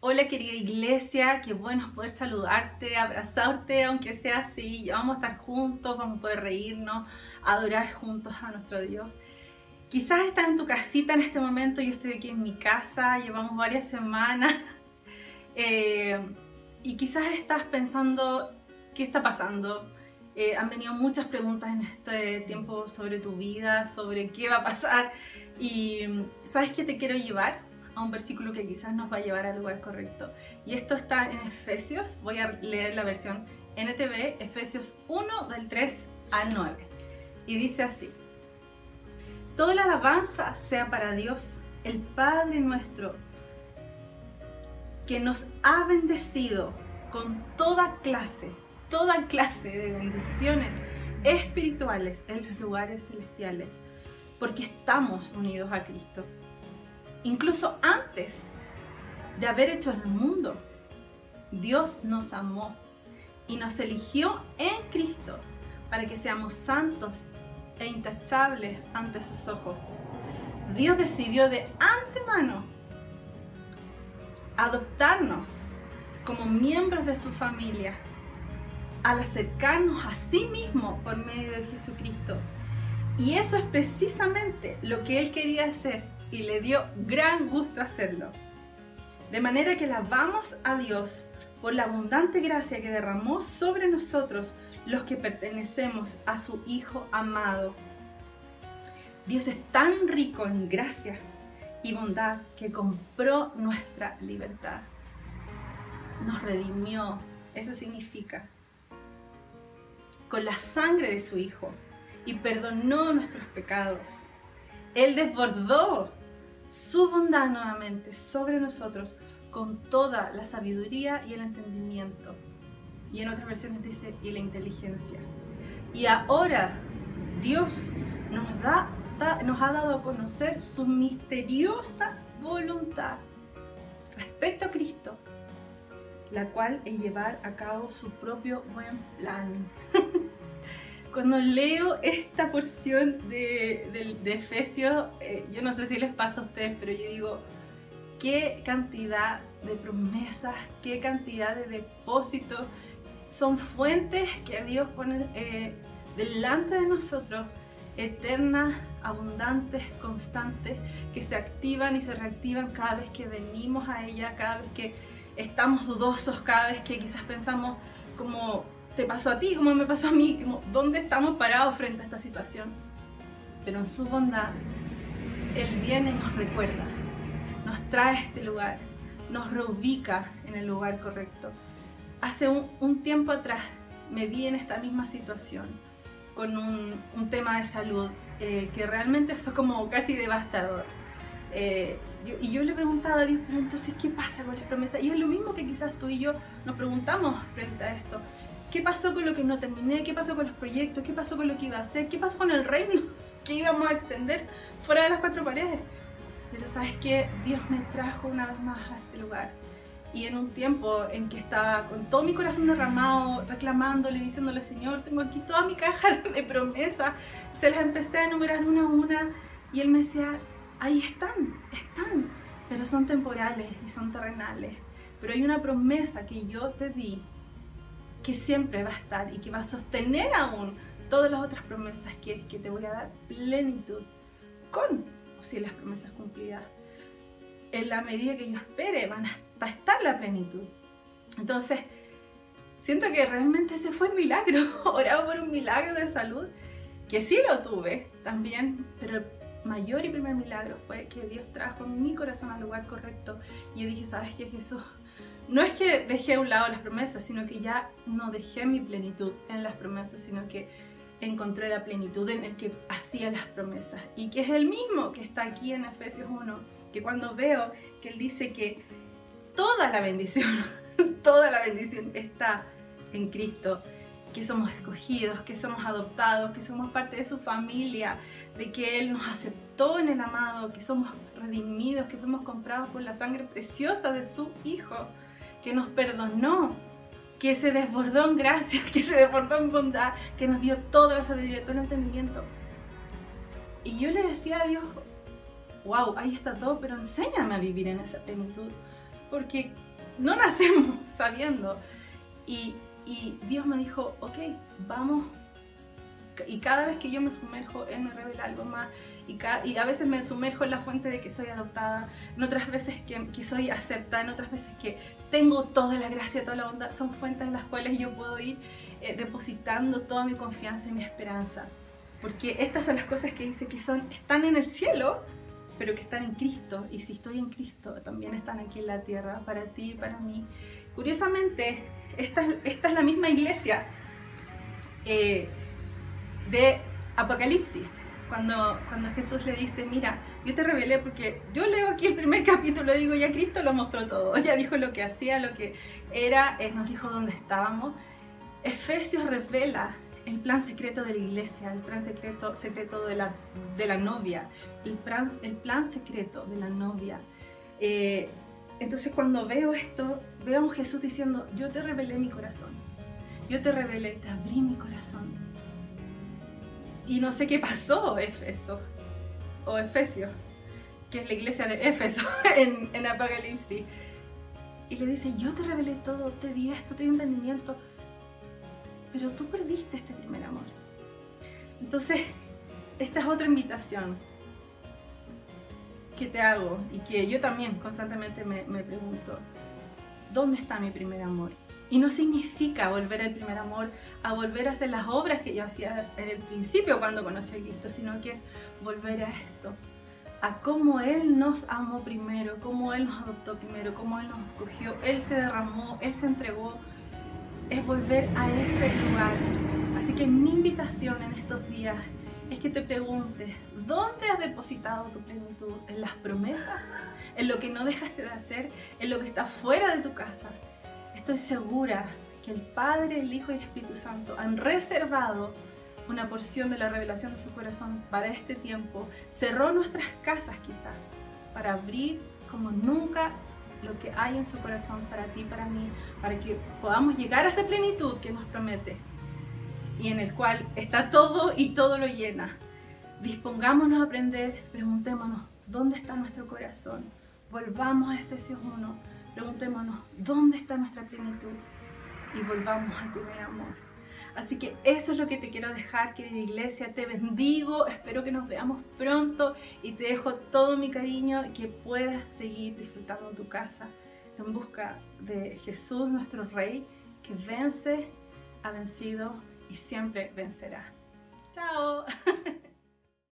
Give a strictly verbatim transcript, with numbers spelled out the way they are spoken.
Hola querida iglesia, qué bueno poder saludarte, abrazarte, aunque sea así. Ya vamos a estar juntos, vamos a poder reírnos, adorar juntos a nuestro Dios. Quizás estás en tu casita en este momento, yo estoy aquí en mi casa, llevamos varias semanas eh, y quizás estás pensando qué está pasando. Eh, han venido muchas preguntas en este tiempo sobre tu vida, sobre qué va a pasar, y ¿sabes qué te quiero llevar? A un versículo que quizás nos va a llevar al lugar correcto. Y esto está en Efesios, voy a leer la versión N T V, Efesios uno del tres al nueve. Y dice así: toda la alabanza sea para Dios, el Padre nuestro, que nos ha bendecido con toda clase, toda clase de bendiciones espirituales en los lugares celestiales, porque estamos unidos a Cristo. Incluso antes de haber hecho el mundo, Dios nos amó y nos eligió en Cristo para que seamos santos e intachables ante sus ojos. Dios decidió de antemano adoptarnos como miembros de su familia al acercarnos a sí mismo por medio de Jesucristo. Y eso es precisamente lo que Él quería hacer, y le dio gran gusto hacerlo. De manera que alabamos a Dios por la abundante gracia que derramó sobre nosotros los que pertenecemos a su Hijo amado. Dios es tan rico en gracia y bondad que compró nuestra libertad. Nos redimió, eso significa, con la sangre de su Hijo, y perdonó nuestros pecados. Él desbordó su bondad nuevamente sobre nosotros con toda la sabiduría y el entendimiento. Y en otras versiones dice, y la inteligencia. Y ahora Dios nos, da, da, nos ha dado a conocer su misteriosa voluntad respecto a Cristo, la cual es llevar a cabo su propio buen plan. Cuando leo esta porción de, de, de Efesios, eh, yo no sé si les pasa a ustedes, pero yo digo, qué cantidad de promesas, qué cantidad de depósitos, son fuentes que Dios pone eh, delante de nosotros, eternas, abundantes, constantes, que se activan y se reactivan cada vez que venimos a ella, cada vez que estamos dudosos, cada vez que quizás pensamos como te pasó a ti, como me pasó a mí, como, ¿dónde estamos parados frente a esta situación? Pero en su bondad, Él viene y nos recuerda, nos trae a este lugar, nos reubica en el lugar correcto. Hace un, un tiempo atrás me vi en esta misma situación, con un, un tema de salud eh, que realmente fue como casi devastador. Eh, yo, y yo le preguntaba a Dios, pero entonces, ¿qué pasa con las promesas? Y es lo mismo que quizás tú y yo nos preguntamos frente a esto. ¿Qué pasó con lo que no terminé? ¿Qué pasó con los proyectos? ¿Qué pasó con lo que iba a hacer? ¿Qué pasó con el reino que íbamos a extender fuera de las cuatro paredes? Pero ¿sabes qué? Dios me trajo una vez más a este lugar. Y en un tiempo en que estaba con todo mi corazón derramado, reclamándole, diciéndole, Señor, tengo aquí toda mi caja de promesas, se las empecé a enumerar una a una, y Él me decía, ahí están, están, pero son temporales y son terrenales. Pero hay una promesa que yo te di, que siempre va a estar y que va a sostener aún todas las otras promesas, que, que te voy a dar plenitud con o sin las promesas cumplidas. En la medida que yo espere van a, va a estar la plenitud. Entonces siento que realmente ese fue el milagro. Oraba por un milagro de salud, que sí lo tuve también, pero el mayor y primer milagro fue que Dios trajo mi corazón al lugar correcto. Y yo dije, ¿sabes qué, Jesús? No es que dejé a un lado las promesas, sino que ya no dejé mi plenitud en las promesas, sino que encontré la plenitud en el que hacía las promesas, y que es el mismo que está aquí en Efesios uno, que cuando veo que Él dice que toda la bendición, toda la bendición está en Cristo, que somos escogidos, que somos adoptados, que somos parte de su familia, de que Él nos aceptó en el amado, que somos redimidos, que fuimos comprados por la sangre preciosa de su Hijo, que nos perdonó, que se desbordó en gracia, que se desbordó en bondad, que nos dio toda la sabiduría, todo el entendimiento. Y yo le decía a Dios, wow, ahí está todo, pero enséñame a vivir en esa plenitud, porque no nacemos sabiendo. Y, y Dios me dijo, ok, vamos. Y cada vez que yo me sumerjo, Él me revela algo más. Y, cada, y a veces me sumerjo en la fuente de que soy adoptada, en otras veces que, que soy aceptada, en otras veces que tengo toda la gracia, toda la bondad. Son fuentes en las cuales yo puedo ir eh, depositando toda mi confianza y mi esperanza. Porque estas son las cosas que dice que son, están en el cielo, pero que están en Cristo. Y si estoy en Cristo, también están aquí en la tierra, para ti y para mí. Curiosamente, esta, esta es la misma iglesia eh, de Apocalipsis. Cuando, cuando Jesús le dice, mira, yo te revelé, porque yo leo aquí el primer capítulo y digo, ya Cristo lo mostró todo, ya dijo lo que hacía, lo que era, Él nos dijo dónde estábamos. Efesios revela el plan secreto de la iglesia, el plan secreto, secreto de, la, de la novia, el plan, el plan secreto de la novia. Eh, entonces cuando veo esto, veo a un Jesús diciendo, yo te revelé mi corazón, yo te revelé, te abrí mi corazón. Y no sé qué pasó, Éfeso, o Efesios, que es la iglesia de Éfeso en, en Apocalipsis. Y le dice, yo te revelé todo, te di esto, te di entendimiento, pero tú perdiste este primer amor. Entonces, esta es otra invitación que te hago y que yo también constantemente me, me pregunto, ¿dónde está mi primer amor? Y no significa volver al primer amor, a volver a hacer las obras que yo hacía en el principio cuando conocí a Cristo, sino que es volver a esto, a cómo Él nos amó primero, cómo Él nos adoptó primero, cómo Él nos escogió, Él se derramó, Él se entregó. Es volver a ese lugar. Así que mi invitación en estos días es que te preguntes, ¿dónde has depositado tu plenitud? ¿En las promesas? ¿En lo que no dejaste de hacer? ¿En lo que está fuera de tu casa? Estoy segura que el Padre, el Hijo y el Espíritu Santo han reservado una porción de la revelación de su corazón para este tiempo. Cerró nuestras casas quizás para abrir como nunca lo que hay en su corazón para ti, para mí, para que podamos llegar a esa plenitud que nos promete y en el cual está todo y todo lo llena. Dispongámonos a aprender, preguntémonos, ¿dónde está nuestro corazón? Volvamos a Efesios uno, preguntémonos, ¿dónde está nuestra plenitud? Y volvamos al primer amor. Así que eso es lo que te quiero dejar, querida iglesia. Te bendigo, espero que nos veamos pronto y te dejo todo mi cariño y que puedas seguir disfrutando tu casa en busca de Jesús, nuestro Rey, que vence, ha vencido y siempre vencerá. ¡Chao!